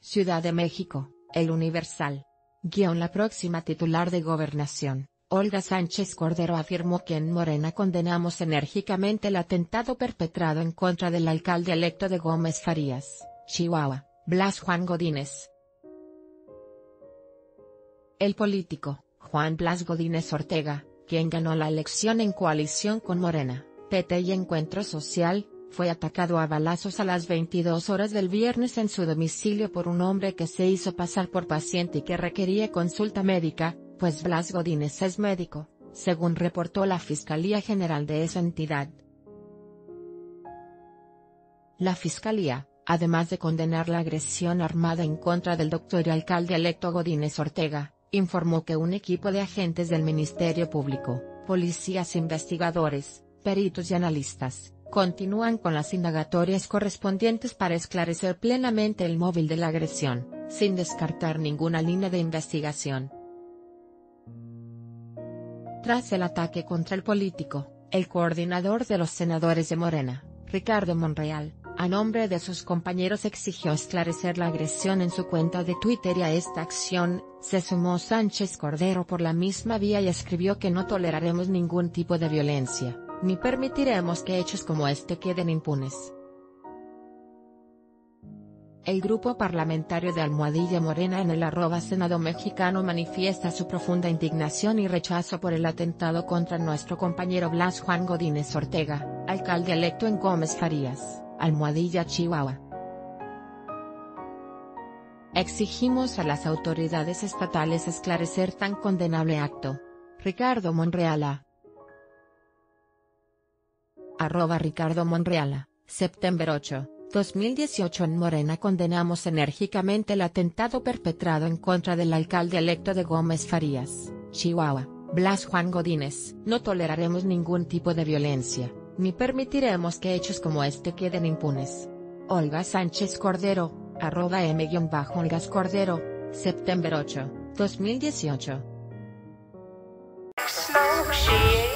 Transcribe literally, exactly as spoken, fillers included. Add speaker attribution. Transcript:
Speaker 1: Ciudad de México, El Universal. Guión La próxima titular de Gobernación, Olga Sánchez Cordero afirmó que en Morena condenamos enérgicamente el atentado perpetrado en contra del alcalde electo de Gómez Farías, Chihuahua, Blas Juan Godínez. El político, Juan Blas Godínez Ortega, quien ganó la elección en coalición con Morena, P T y Encuentro Social, fue atacado a balazos a las veintidós horas del viernes en su domicilio por un hombre que se hizo pasar por paciente y que requería consulta médica, pues Blas Godínez es médico, según reportó la Fiscalía General de esa entidad. La Fiscalía, además de condenar la agresión armada en contra del doctor y alcalde electo Godínez Ortega, informó que un equipo de agentes del Ministerio Público, policías investigadores, peritos y analistas, continúan con las indagatorias correspondientes para esclarecer plenamente el móvil de la agresión, sin descartar ninguna línea de investigación. Tras el ataque contra el político, el coordinador de los senadores de Morena, Ricardo Monreal, a nombre de sus compañeros exigió esclarecer la agresión en su cuenta de Twitter y a esta acción, se sumó Sánchez Cordero por la misma vía y escribió que no toleraremos ningún tipo de violencia, ni permitiremos que hechos como este queden impunes. El grupo parlamentario de Almohadilla Morena en el arroba Senado Mexicano manifiesta su profunda indignación y rechazo por el atentado contra nuestro compañero Blas Juan Godínez Ortega, alcalde electo en Gómez Farías, Almohadilla, Chihuahua. Exigimos a las autoridades estatales esclarecer tan condenable acto. Ricardo Monreala. Arroba Ricardo Monreala, septiembre ocho, dos mil dieciocho. En Morena condenamos enérgicamente el atentado perpetrado en contra del alcalde electo de Gómez Farías, Chihuahua, Blas Juan Godínez. No toleraremos ningún tipo de violencia, ni permitiremos que hechos como este queden impunes. Olga Sánchez Cordero, arroba M-Olgas Cordero, septiembre ocho, dos mil dieciocho.